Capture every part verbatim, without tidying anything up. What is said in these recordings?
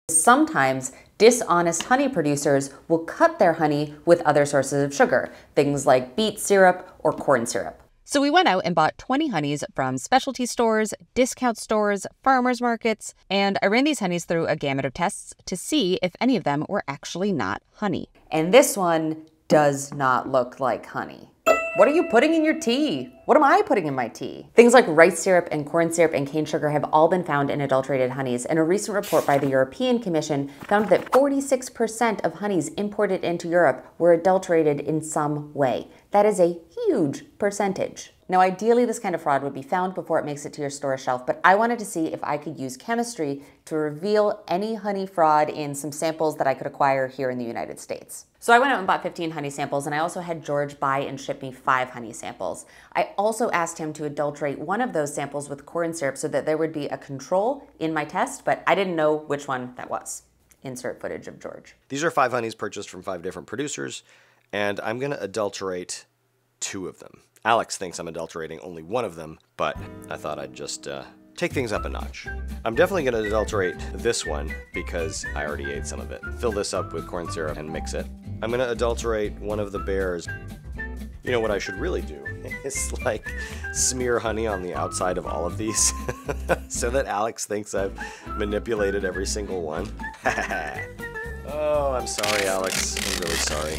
Sometimes dishonest honey producers will cut their honey with other sources of sugar, things like beet syrup or corn syrup. So we went out and bought twenty honeys from specialty stores, discount stores, farmers markets, and I ran these honeys through a gamut of tests to see if any of them were actually not honey. And this one does not look like honey. What are you putting in your tea? What am I putting in my tea? Things like rice syrup and corn syrup and cane sugar have all been found in adulterated honeys, and a recent report by the European Commission found that forty-six percent of honeys imported into Europe were adulterated in some way. That is a huge percentage. Now, ideally, this kind of fraud would be found before it makes it to your store shelf, but I wanted to see if I could use chemistry to reveal any honey fraud in some samples that I could acquire here in the United States. So I went out and bought fifteen honey samples, and I also had George buy and ship me five honey samples. I also asked him to adulterate one of those samples with corn syrup so that there would be a control in my test, but I didn't know which one that was. Insert footage of George. These are five honeys purchased from five different producers, and I'm going to adulterate two of them. Alex thinks I'm adulterating only one of them, but I thought I'd just uh, take things up a notch. I'm definitely going to adulterate this one because I already ate some of it. Fill this up with corn syrup and mix it. I'm going to adulterate one of the bears. You know what I should really do is like smear honey on the outside of all of these so that Alex thinks I've manipulated every single one. Oh, I'm sorry, Alex. I'm really sorry.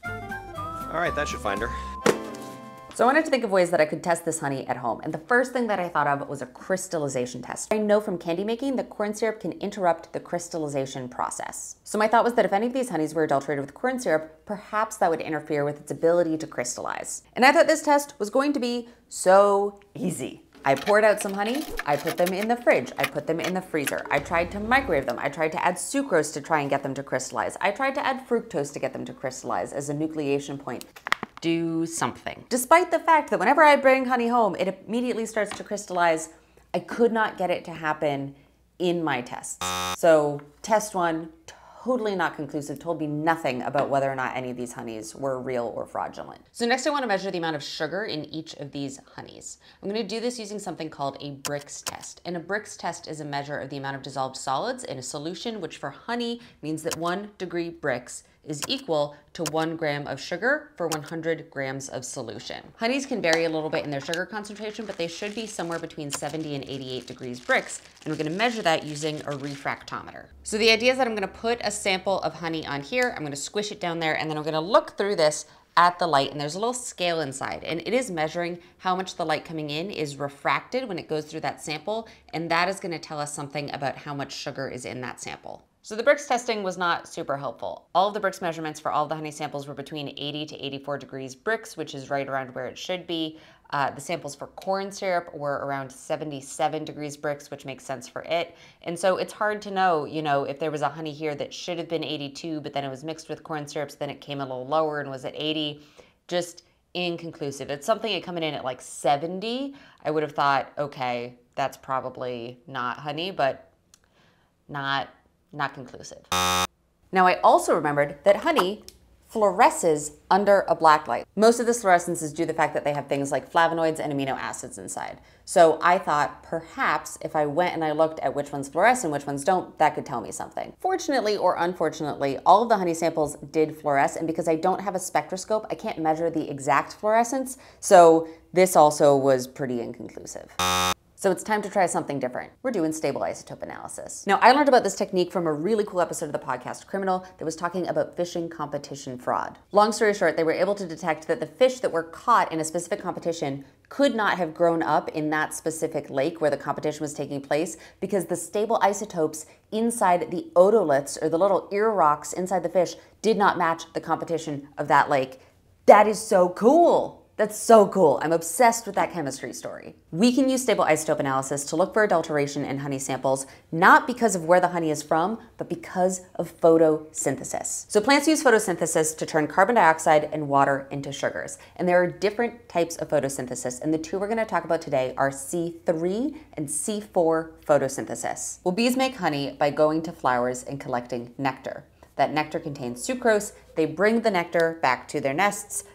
All right, that should find her. So I wanted to think of ways that I could test this honey at home, and the first thing that I thought of was a crystallization test. I know from candy making that corn syrup can interrupt the crystallization process. So my thought was that if any of these honeys were adulterated with corn syrup, perhaps that would interfere with its ability to crystallize. And I thought this test was going to be so easy. I poured out some honey, I put them in the fridge, I put them in the freezer. I tried to microwave them, I tried to add sucrose to try and get them to crystallize. I tried to add fructose to get them to crystallize as a nucleation point. Do something. Despite the fact that whenever I bring honey home, it immediately starts to crystallize, I could not get it to happen in my tests. So test one, totally not conclusive, told me nothing about whether or not any of these honeys were real or fraudulent. So next I want to measure the amount of sugar in each of these honeys. I'm going to do this using something called a Brix test. And a Brix test is a measure of the amount of dissolved solids in a solution, which for honey means that one degree Brix is equal to one gram of sugar for one hundred grams of solution. Honeys can vary a little bit in their sugar concentration, but they should be somewhere between seventy and eighty-eight degrees Brix, and we're gonna measure that using a refractometer. So the idea is that I'm gonna put a sample of honey on here, I'm gonna squish it down there, and then I'm gonna look through this at the light, and there's a little scale inside, and it is measuring how much the light coming in is refracted when it goes through that sample, and that is gonna tell us something about how much sugar is in that sample. So the Brix testing was not super helpful. All of the Brix measurements for all of the honey samples were between eighty to eighty-four degrees Brix, which is right around where it should be. Uh, the samples for corn syrup were around seventy-seven degrees Brix, which makes sense for it. And so it's hard to know, you know, if there was a honey here that should have been eighty-two, but then it was mixed with corn syrups, then it came a little lower and was at eighty. Just inconclusive. It's something that coming in at like seventy, I would have thought, okay, that's probably not honey, but not Not conclusive. Now I also remembered that honey fluoresces under a black light. Most of this fluorescence is due to the fact that they have things like flavonoids and amino acids inside. So I thought perhaps if I went and I looked at which ones fluoresce and which ones don't, that could tell me something. Fortunately or unfortunately, all of the honey samples did fluoresce, and because I don't have a spectroscope, I can't measure the exact fluorescence. So this also was pretty inconclusive. So it's time to try something different. We're doing stable isotope analysis. Now, I learned about this technique from a really cool episode of the podcast Criminal that was talking about fishing competition fraud. Long story short, they were able to detect that the fish that were caught in a specific competition could not have grown up in that specific lake where the competition was taking place because the stable isotopes inside the otoliths, or the little ear rocks inside the fish, did not match the competition of that lake. That is so cool. That's so cool. I'm obsessed with that chemistry story. We can use stable isotope analysis to look for adulteration in honey samples, not because of where the honey is from, but because of photosynthesis. So plants use photosynthesis to turn carbon dioxide and water into sugars. And there are different types of photosynthesis, and the two we're gonna talk about today are C three and C four photosynthesis. Well, bees make honey by going to flowers and collecting nectar. That nectar contains sucrose. They bring the nectar back to their nests.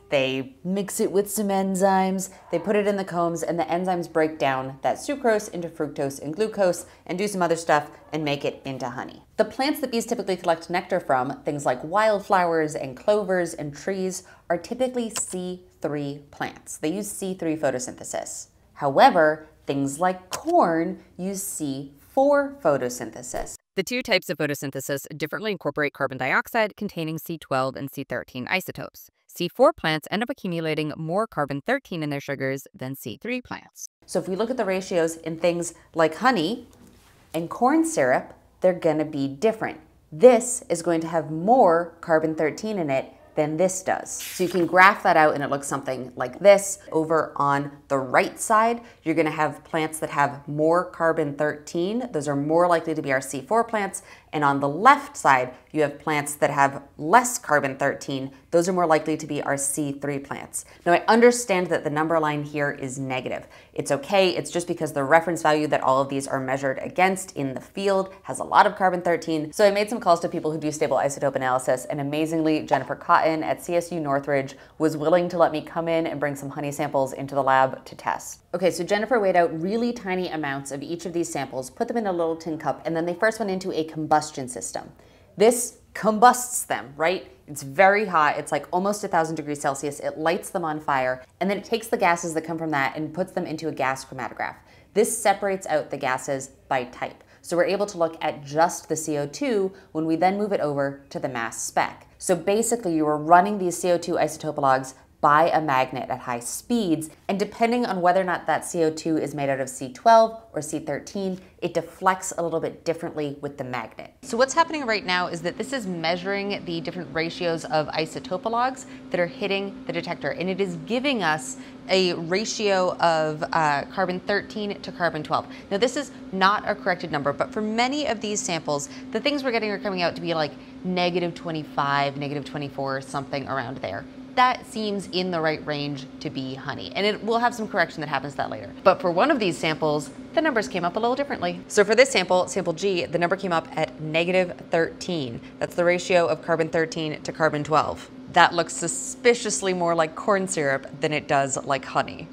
They mix it with some enzymes, they put it in the combs, and the enzymes break down that sucrose into fructose and glucose and do some other stuff and make it into honey. The plants that bees typically collect nectar from, things like wildflowers and clovers and trees, are typically C three plants. They use C three photosynthesis. However, things like corn use C four photosynthesis. The two types of photosynthesis differently incorporate carbon dioxide containing C twelve and C thirteen isotopes. C four plants end up accumulating more carbon thirteen in their sugars than C three plants. So if we look at the ratios in things like honey and corn syrup, they're going to be different. This is going to have more carbon thirteen in it than this does. So you can graph that out and it looks something like this. Over on the right side, you're gonna have plants that have more carbon thirteen. Those are more likely to be our C four plants. And on the left side, you have plants that have less carbon thirteen. Those are more likely to be our C three plants. Now I understand that the number line here is negative. It's okay, it's just because the reference value that all of these are measured against in the field has a lot of carbon thirteen. So I made some calls to people who do stable isotope analysis, and amazingly, Jennifer Cotton at C S U Northridge was willing to let me come in and bring some honey samples into the lab to test. Okay, so Jennifer weighed out really tiny amounts of each of these samples, put them in a little tin cup, and then they first went into a combustion system. This combusts them, right? It's very hot. It's like almost a thousand degrees Celsius. It lights them on fire, and then it takes the gases that come from that and puts them into a gas chromatograph. This separates out the gases by type. So we're able to look at just the C O two when we then move it over to the mass spec. So basically you are running these C O two isotope logs by a magnet at high speeds, and depending on whether or not that C O two is made out of C twelve or C thirteen, it deflects a little bit differently with the magnet. So what's happening right now is that this is measuring the different ratios of isotopologs that are hitting the detector, and it is giving us a ratio of uh, carbon thirteen to carbon twelve. Now this is not a corrected number, but for many of these samples, the things we're getting are coming out to be like negative twenty-five, negative twenty-four, something around there. That seems in the right range to be honey. And it will have some correction that happens to that later. But for one of these samples, the numbers came up a little differently. So for this sample, sample G, the number came up at negative thirteen. That's the ratio of carbon thirteen to carbon twelve. That looks suspiciously more like corn syrup than it does like honey.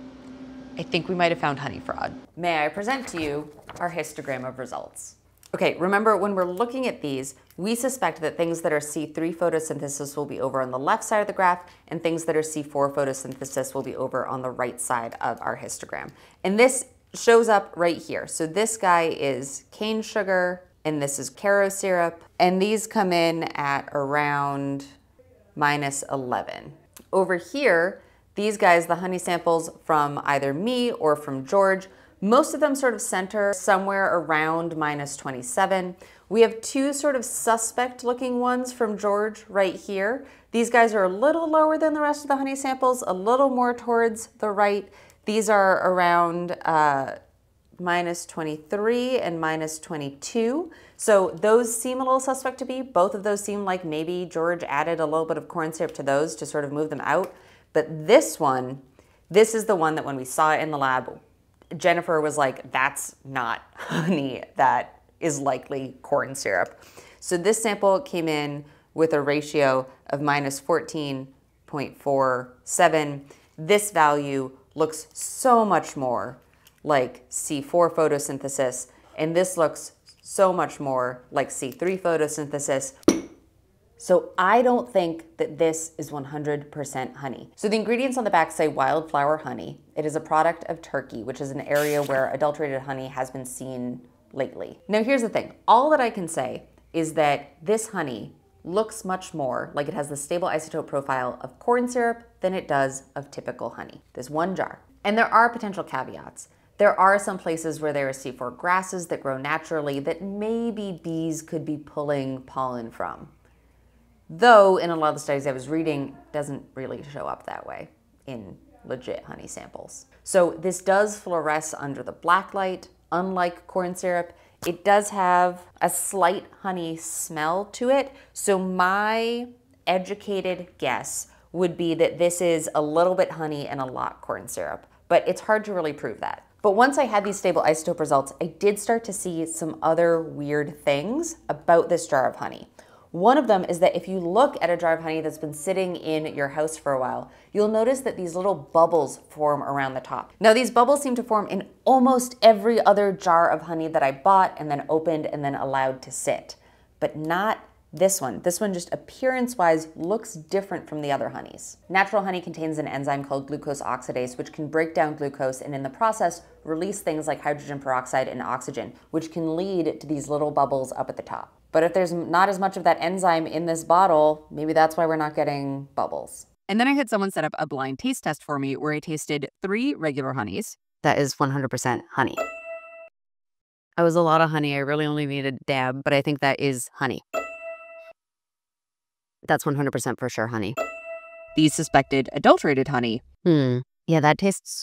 I think we might have found honey fraud. May I present to you our histogram of results? Okay, remember when we're looking at these, we suspect that things that are C three photosynthesis will be over on the left side of the graph, and things that are C four photosynthesis will be over on the right side of our histogram. And this shows up right here. So this guy is cane sugar, and this is caro syrup, and these come in at around minus eleven. Over here, these guys, the honey samples from either me or from George, most of them sort of center somewhere around minus twenty-seven. We have two sort of suspect looking ones from George right here. These guys are a little lower than the rest of the honey samples, a little more towards the right. These are around uh, minus twenty-three and minus twenty-two. So those seem a little suspect to me. Both of those seem like maybe George added a little bit of corn syrup to those to sort of move them out. But this one, this is the one that when we saw it in the lab, Jennifer was like, that's not honey, that is likely corn syrup. So this sample came in with a ratio of minus fourteen point four seven. This value looks so much more like C four photosynthesis, and this looks so much more like C three photosynthesis. So I don't think that this is one hundred percent honey. So the ingredients on the back say wildflower honey. It is a product of Turkey, which is an area where adulterated honey has been seen lately. Now here's the thing. All that I can say is that this honey looks much more like it has the stable isotope profile of corn syrup than it does of typical honey. This one jar. And there are potential caveats. There are some places where there are C four grasses that grow naturally that maybe bees could be pulling pollen from. Though in a lot of the studies I was reading, it doesn't really show up that way in legit honey samples. So this does fluoresce under the black light, unlike corn syrup. It does have a slight honey smell to it. So my educated guess would be that this is a little bit honey and a lot corn syrup, but it's hard to really prove that. But once I had these stable isotope results, I did start to see some other weird things about this jar of honey. One of them is that if you look at a jar of honey that's been sitting in your house for a while, you'll notice that these little bubbles form around the top. Now, these bubbles seem to form in almost every other jar of honey that I bought and then opened and then allowed to sit, but not this one. This one just appearance-wise looks different from the other honeys. Natural honey contains an enzyme called glucose oxidase, which can break down glucose and in the process release things like hydrogen peroxide and oxygen, which can lead to these little bubbles up at the top. But if there's not as much of that enzyme in this bottle, maybe that's why we're not getting bubbles. And then I had someone set up a blind taste test for me where I tasted three regular honeys. That is one hundred percent honey. That was a lot of honey. I really only needed a dab, but I think that is honey. That's one hundred percent for sure honey. The suspected adulterated honey. Hmm. Yeah, that tastes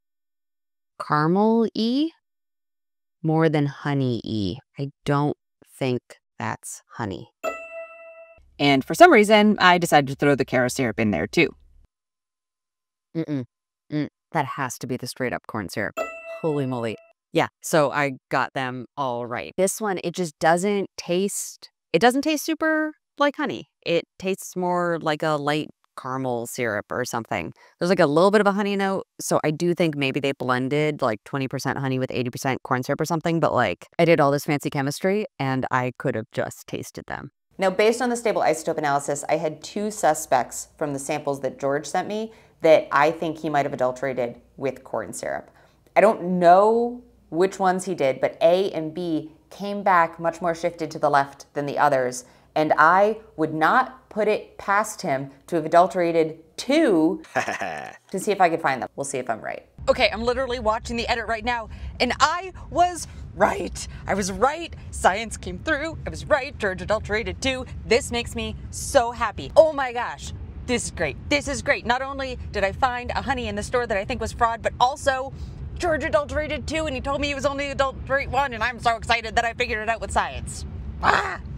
caramel-y more than honey-y. I don't think that's honey. And for some reason, I decided to throw the Cara syrup in there too. Mm-mm. Mm. That has to be the straight up corn syrup. Holy moly. Yeah, so I got them all right. This one, it just doesn't taste, it doesn't taste super like honey. It tastes more like a light caramel syrup or something. There's like a little bit of a honey note. So I do think maybe they blended like twenty percent honey with eighty percent corn syrup or something. But like I did all this fancy chemistry and I could have just tasted them. Now, based on the stable isotope analysis, I had two suspects from the samples that George sent me that I think he might have adulterated with corn syrup. I don't know which ones he did, but A and B came back much more shifted to the left than the others. And I would not put it past him to have adulterated two to see if I could find them. We'll see if I'm right. Okay, I'm literally watching the edit right now, and I was right. I was right. Science came through. I was right. George adulterated too. This makes me so happy. Oh my gosh. This is great. This is great. Not only did I find a honey in the store that I think was fraud, but also George adulterated too, and he told me he was only adulterate one, and I'm so excited that I figured it out with science. Ah!